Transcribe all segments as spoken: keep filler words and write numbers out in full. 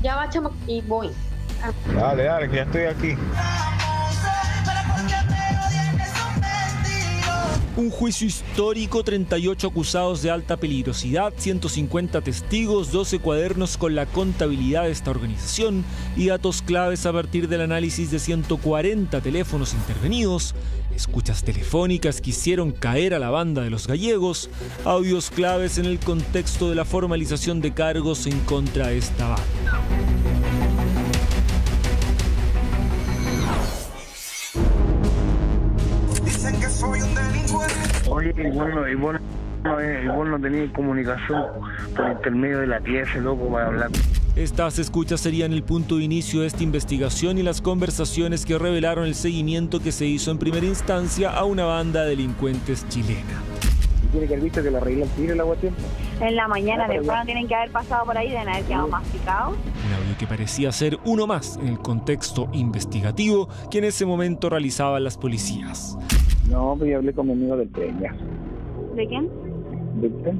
Ya va, chamo, y voy. Ah. Dale, dale, que ya estoy aquí. Un juicio histórico, treinta y ocho acusados de alta peligrosidad, ciento cincuenta testigos, doce cuadernos con la contabilidad de esta organización y datos claves a partir del análisis de ciento cuarenta teléfonos intervenidos, escuchas telefónicas que hicieron caer a la banda de los gallegos, audios claves en el contexto de la formalización de cargos en contra de esta banda. Oye, y bueno, y bueno, y vos no tenías comunicación por intermedio de la pieza, loco, para hablar. Estas escuchas serían el punto de inicio de esta investigación y las conversaciones que revelaron el seguimiento que se hizo en primera instancia a una banda de delincuentes chilena. ¿Tiene que haber visto que le arregló el tiro el agua a tiempo? En la mañana temprano tienen que haber pasado por ahí, deben haber quedado masticados. Un audio que parecía ser uno más en el contexto investigativo que en ese momento realizaban las policías. No, pues yo hablé con mi amigo del tren, ya. ¿De quién? ¿Del tren?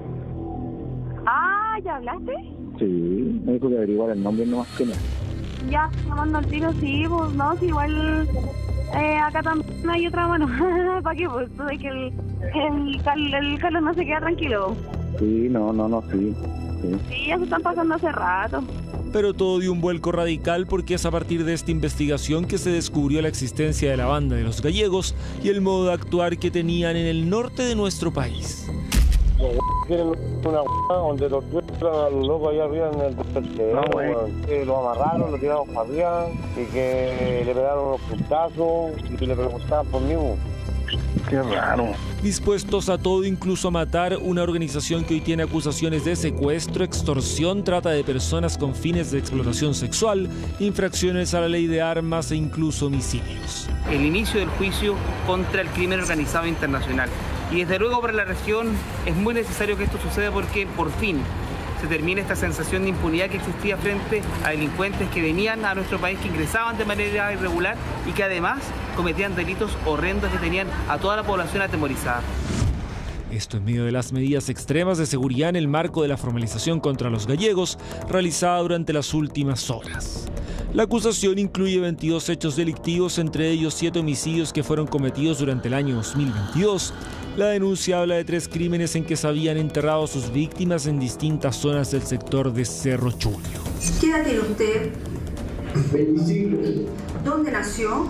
Ah, ¿ya hablaste? Sí, me dijo que averiguar el nombre nomás que nada. Ya, llamando al tiro, sí, pues no, sí, igual eh, acá también hay otra mano. ¿Para qué? Pues tú de que el, el, el Carlos no se queda tranquilo. Sí, no, no, no, sí, sí. Sí, ya se están pasando hace rato. Pero todo dio un vuelco radical porque es a partir de esta investigación que se descubrió la existencia de la banda de los gallegos y el modo de actuar que tenían en el norte de nuestro país. Quieren una donde los tuercan a los locos allá arriba en el tercero, no, eh. que lo amarraron, lo tiraron para arriba y que le pegaron unos puntazos y le preguntaban por mí. Qué raro. Dispuestos a todo, incluso a matar, una organización que hoy tiene acusaciones de secuestro, extorsión, trata de personas con fines de explotación sexual, infracciones a la ley de armas e incluso homicidios. El inicio del juicio contra el crimen organizado internacional. Y desde luego para la región es muy necesario que esto suceda porque por fin se termina esta sensación de impunidad que existía frente a delincuentes que venían a nuestro país, que ingresaban de manera irregular y que además cometían delitos horrendos que tenían a toda la población atemorizada. Esto en medio de las medidas extremas de seguridad en el marco de la formalización contra los gallegos realizada durante las últimas horas. La acusación incluye veintidós hechos delictivos, entre ellos siete homicidios que fueron cometidos durante el año dos mil veintidós. La denuncia habla de tres crímenes en que se habían enterrado a sus víctimas en distintas zonas del sector de Cerro Chulio. ¿Qué edad tiene usted? veinticinco. ¿Dónde nació?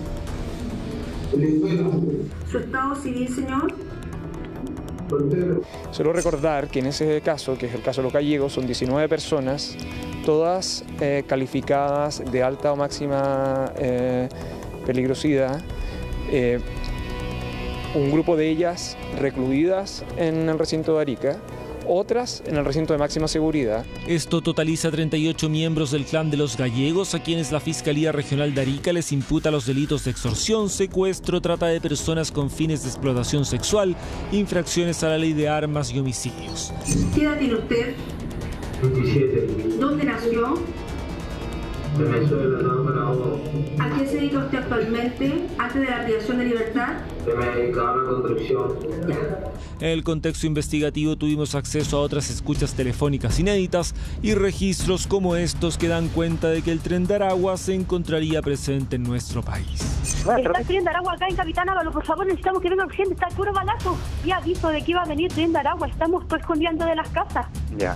Venezuela. ¿Su estado civil, señor? Soltero. Solo recordar que en ese caso, que es el caso de los gallegos, son diecinueve personas, todas eh, calificadas de alta o máxima eh, peligrosidad. Eh, un grupo de ellas recluidas en el recinto de Arica, otras en el recinto de máxima seguridad. Esto totaliza treinta y ocho miembros del clan de los gallegos, a quienes la Fiscalía Regional de Arica les imputa los delitos de extorsión, secuestro, trata de personas con fines de explotación sexual, infracciones a la ley de armas y homicidios. ¿Qué edad tiene usted? veintisiete. ¿Dónde nació? Venezuela, no, pero... ¿A qué se dedica usted actualmente, antes de la privación de libertad? Se me dedicaba a la construcción. En el contexto investigativo tuvimos acceso a otras escuchas telefónicas inéditas y registros como estos que dan cuenta de que el Tren de Aragua se encontraría presente en nuestro país. Está el Tren de Aragua acá en Capitán Ávalo, por favor, necesitamos que venga urgente, está el puro balazo. Y aviso de que iba a venir Tren de Aragua, estamos pues escondiendo de las casas. Ya.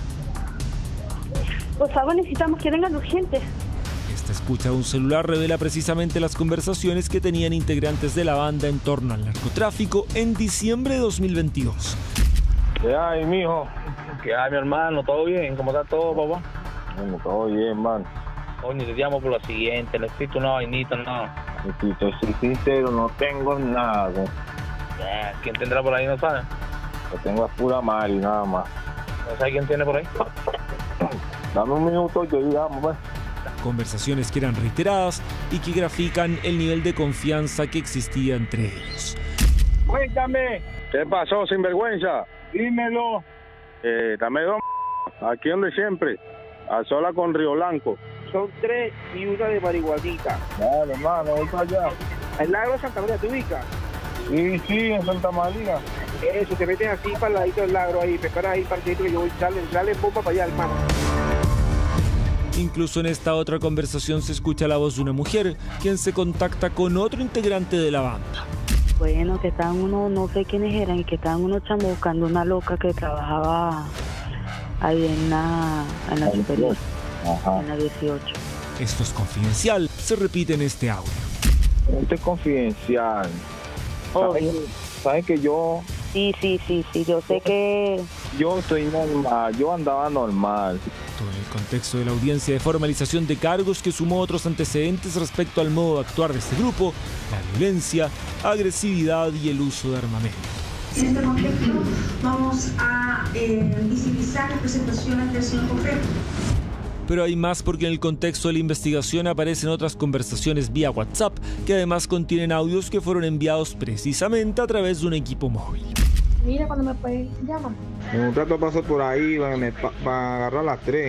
Por favor, necesitamos que vengan urgentes. Esta escucha de un celular revela precisamente las conversaciones que tenían integrantes de la banda en torno al narcotráfico en diciembre de dos mil veintidós. ¿Qué hay, mijo? ¿Qué hay, mi hermano? ¿Todo bien? ¿Cómo está todo, papá? Bueno, todo bien, hermano. Coño, te llamo por lo siguiente, necesito una vainita, no. Si te soy sincero, no tengo nada. Eh, ¿Quién tendrá por ahí, no sabes? Lo tengo a pura Mari, nada más. ¿No sabes quién tiene por ahí? Dame un minuto y te digamos, pues. Conversaciones que eran reiteradas y que grafican el nivel de confianza que existía entre ellos. Cuéntame. ¿Qué pasó, sinvergüenza? Dímelo. Eh, dame dos, aquí donde siempre, a sola con Río Blanco. Son tres y una de marihuanita. Dale, hermano, voy para allá. ¿El lago de Santa María te ubica? Sí, sí, en Santa María. Eso, te metes así para el ladito del lago ahí, prepara ahí para que yo voy, sale, sale bomba para allá, hermano. Incluso en esta otra conversación se escucha la voz de una mujer, quien se contacta con otro integrante de la banda. Bueno, que estaban unos, no sé quiénes eran, y que estaban unos chamos buscando una loca que trabajaba ahí en la, en la superior, Ajá. en la dieciocho. Esto es confidencial, se repite en este audio. Esto es confidencial. Obvio. ¿Sabes que yo? Sí, sí, sí, sí, yo sé que... Yo estoy normal, yo andaba normal. Todo en el contexto de la audiencia de formalización de cargos que sumó otros antecedentes respecto al modo de actuar de este grupo, la violencia, agresividad y el uso de armamento. En este contexto vamos a eh, visibilizar las presentaciones del señor Cofre. Pero hay más, porque en el contexto de la investigación aparecen otras conversaciones vía WhatsApp que además contienen audios que fueron enviados precisamente a través de un equipo móvil. Mira, cuando me puedes llamar. En un rato paso por ahí para pa, pa agarrar las tres.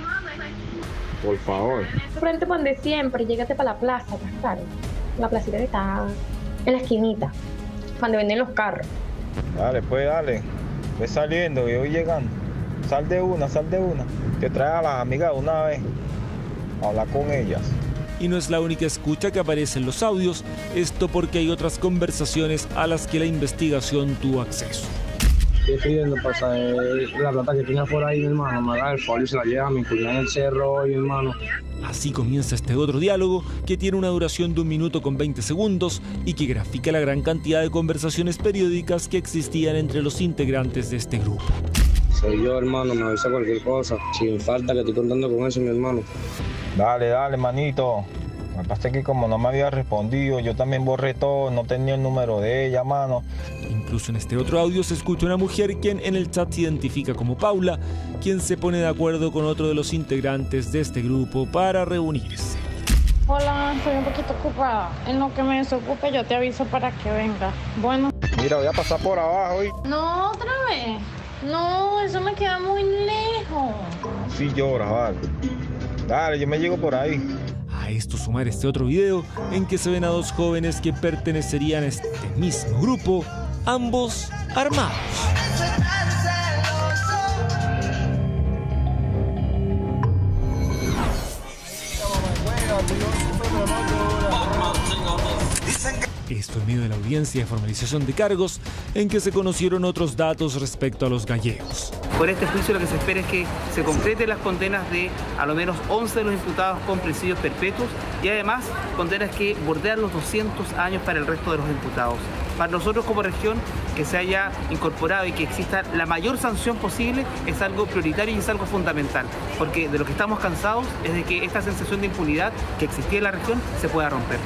Por favor. Frente por donde siempre, llégate para la plaza, claro. La placita que está en la esquinita, donde venden los carros. Dale, pues dale. Ve saliendo, yo voy llegando. Sal de una, sal de una. Que trae a las amigas de una vez. Habla con ellas. Y no es la única escucha que aparece en los audios, esto porque hay otras conversaciones a las que la investigación tuvo acceso. Estoy pidiendo pasar la plata que tenía por ahí, mi hermano, me da el folio y se la lleva a mi cuñada en el cerro, mi hermano. Así comienza este otro diálogo, que tiene una duración de un minuto con veinte segundos y que grafica la gran cantidad de conversaciones periódicas que existían entre los integrantes de este grupo. Soy yo, hermano, me avisa cualquier cosa, sin falta que estoy contando con eso, mi hermano. Dale, dale, manito. Me pasa que como no me había respondido, yo también borré todo, no tenía el número de ella, mano. Incluso en este otro audio se escucha una mujer quien en el chat se identifica como Paula, quien se pone de acuerdo con otro de los integrantes de este grupo para reunirse. Hola, estoy un poquito ocupada. En lo que me desocupe yo te aviso para que venga. Bueno. Mira, voy a pasar por abajo y... No, otra vez. No, eso me queda muy lejos. Sí llora, vale. Dale, yo me llego por ahí. A esto sumar este otro video en que se ven a dos jóvenes que pertenecerían a este mismo grupo, ambos armados. Esto en medio de la audiencia de formalización de cargos en que se conocieron otros datos respecto a los gallegos. Por este juicio lo que se espera es que se concreten las condenas de a lo menos once de los imputados con presidios perpetuos y además condenas que bordean los doscientos años para el resto de los imputados. Para nosotros como región, que se haya incorporado y que exista la mayor sanción posible es algo prioritario y es algo fundamental, porque de lo que estamos cansados es de que esta sensación de impunidad que existía en la región se pueda romper.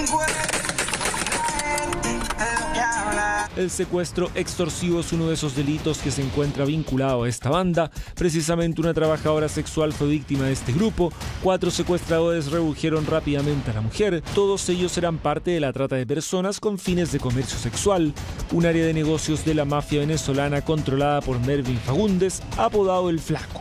El secuestro extorsivo es uno de esos delitos que se encuentra vinculado a esta banda. Precisamente una trabajadora sexual fue víctima de este grupo. Cuatro secuestradores redujeron rápidamente a la mujer. Todos ellos eran parte de la trata de personas con fines de comercio sexual, un área de negocios de la mafia venezolana controlada por Mervin Fagundes, apodado El Flaco.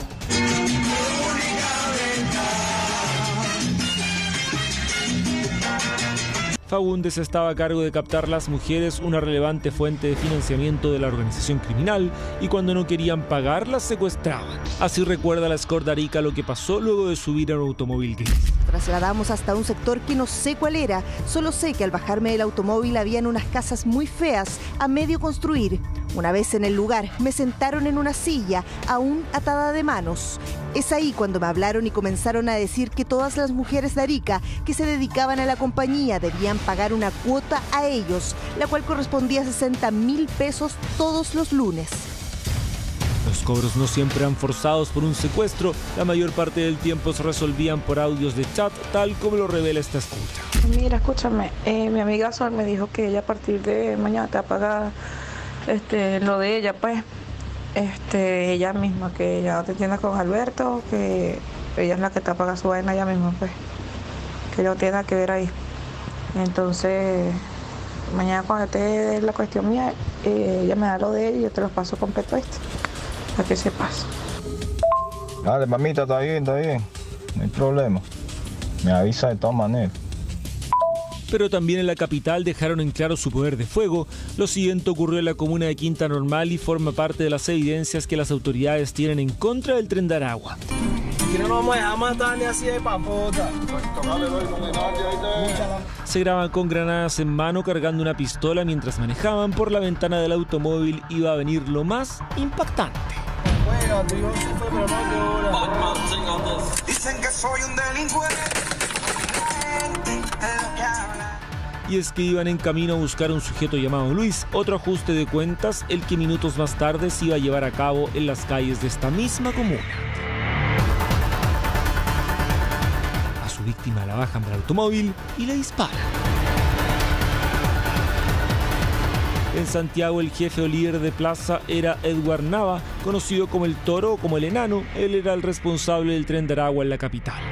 Fagundes estaba a cargo de captar las mujeres, una relevante fuente de financiamiento de la organización criminal, y cuando no querían pagar, las secuestraban. Así recuerda la Score de Arica lo que pasó luego de subir a un automóvil gris. Trasladamos hasta un sector que no sé cuál era, solo sé que al bajarme del automóvil habían unas casas muy feas a medio construir. Una vez en el lugar, me sentaron en una silla, aún atada de manos. Es ahí cuando me hablaron y comenzaron a decir que todas las mujeres de Arica que se dedicaban a la compañía debían pagar una cuota a ellos, la cual correspondía a sesenta mil pesos todos los lunes. Los cobros no siempre eran forzados por un secuestro, la mayor parte del tiempo se resolvían por audios de chat, tal como lo revela esta escucha. Mira, escúchame, eh, mi amiga Sol me dijo que ella a partir de mañana te va a pagar este, lo de ella, pues, este, ella misma, que ella te entienda con Alberto, que ella es la que te paga su vaina ella misma, pues, que ella no tiene nada que ver ahí. Entonces, mañana cuando esté la cuestión mía, eh, ella me da lo de ella y yo te lo paso completo esto, para que sepas. Dale, mamita, está bien, está bien, no hay problema. Me avisa de todas maneras. Pero también en la capital dejaron en claro su poder de fuego. Lo siguiente ocurrió en la comuna de Quinta Normal y forma parte de las evidencias que las autoridades tienen en contra del Tren de Aragua. Aquí no nos vamos a dejar matar ni así de papota. Se graban con granadas en mano cargando una pistola mientras manejaban. Por la ventana del automóvil iba a venir lo más impactante. Dicen que soy un delincuente. Y es que iban en camino a buscar a un sujeto llamado Luis, otro ajuste de cuentas, el que minutos más tarde se iba a llevar a cabo en las calles de esta misma comuna. A su víctima la bajan del automóvil y le disparan. En Santiago, el jefe o líder de plaza era Edward Nava, conocido como el Toro o como el Enano. Él era el responsable del tren de Aragua en la capital.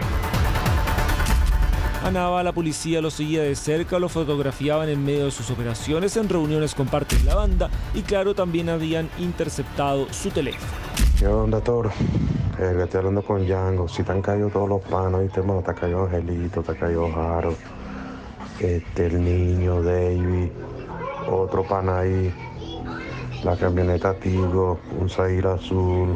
A Nava la policía lo seguía de cerca, lo fotografiaban en medio de sus operaciones, en reuniones con parte de la banda y claro, también habían interceptado su teléfono. ¿Qué onda, Toro? Eh, que estoy hablando con Django. Si te han caído todos los panos, ¿viste, hermano? Te ha caído Angelito, te ha caído Jaro, este, el niño, David, otro pana ahí, la camioneta Tigo, un Zahir azul,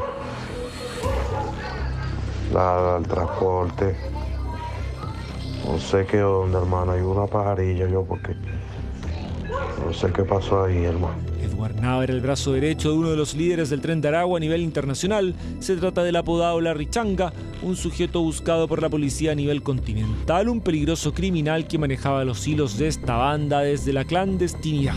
la, el transporte. No sé qué onda, hermano. Hay una pajarilla yo porque no sé qué pasó ahí, hermano. Edward Nava era el brazo derecho de uno de los líderes del tren de Aragua a nivel internacional. Se trata del apodado Larry Changa, un sujeto buscado por la policía a nivel continental, un peligroso criminal que manejaba los hilos de esta banda desde la clandestinidad.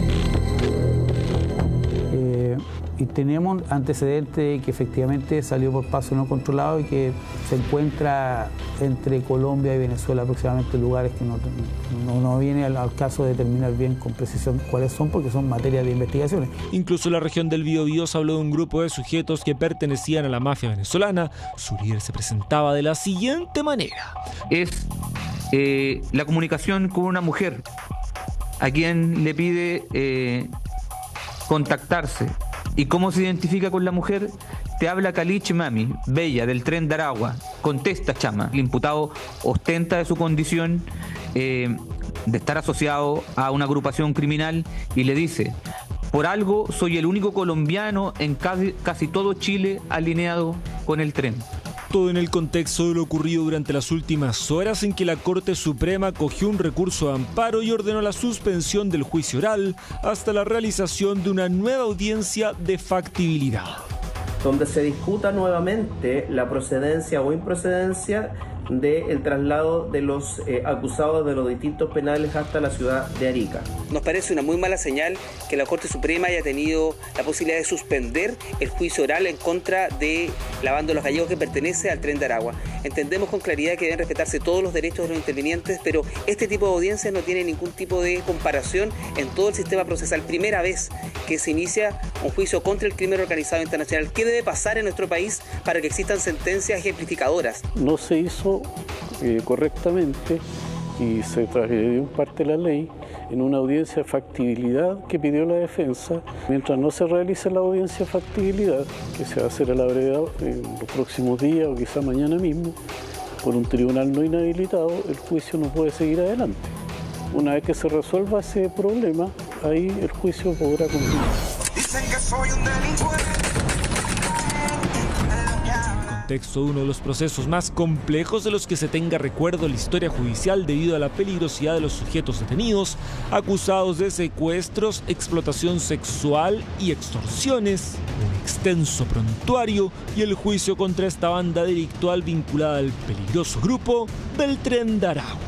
Y tenemos antecedentes que efectivamente salió por paso no controlado y que se encuentra entre Colombia y Venezuela aproximadamente, lugares que no, no, no viene al, al caso de determinar bien con precisión cuáles son, porque son materia de investigaciones. Incluso en la región del Biobío se habló de un grupo de sujetos que pertenecían a la mafia venezolana. Su líder se presentaba de la siguiente manera. Es eh, la comunicación con una mujer a quien le pide eh, contactarse. ¿Y cómo se identifica con la mujer? Te habla Caliche Mami, bella, del tren de Aragua. Contesta, chama. El imputado ostenta de su condición eh, de estar asociado a una agrupación criminal y le dice: por algo soy el único colombiano en casi, casi todo Chile alineado con el tren. Todo en el contexto de lo ocurrido durante las últimas horas en que la Corte Suprema acogió un recurso de amparo y ordenó la suspensión del juicio oral hasta la realización de una nueva audiencia de factibilidad. Donde se discuta nuevamente la procedencia o improcedencia del traslado de los eh, acusados de los distintos penales hasta la ciudad de Arica. Nos parece una muy mala señal que la Corte Suprema haya tenido la posibilidad de suspender el juicio oral en contra de la banda de los gallegos que pertenece al tren de Aragua. Entendemos con claridad que deben respetarse todos los derechos de los intervinientes, pero este tipo de audiencias no tiene ningún tipo de comparación en todo el sistema procesal. Primera vez que se inicia un juicio contra el crimen organizado internacional. ¿Qué debe pasar en nuestro país para que existan sentencias ejemplificadoras? No se hizo eh, correctamente y se transgredió parte de la ley en una audiencia de factibilidad que pidió la defensa. Mientras no se realice la audiencia de factibilidad, que se va a hacer a la brevedad en los próximos días o quizá mañana mismo, por un tribunal no inhabilitado, el juicio no puede seguir adelante. Una vez que se resuelva ese problema, ahí el juicio podrá continuar. Dicen que soy un delincuente. Contexto de uno de los procesos más complejos de los que se tenga recuerdo en la historia judicial debido a la peligrosidad de los sujetos detenidos, acusados de secuestros, explotación sexual y extorsiones, un extenso prontuario y el juicio contra esta banda delictual vinculada al peligroso grupo del Tren de Aragua.